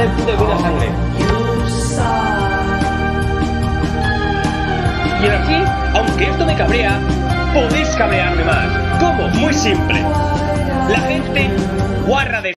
el puto vino sangre. Y ahora sí, aunque esto me cabrea, podéis cabrearme más. ¿Cómo? Muy simple. La gente guarra de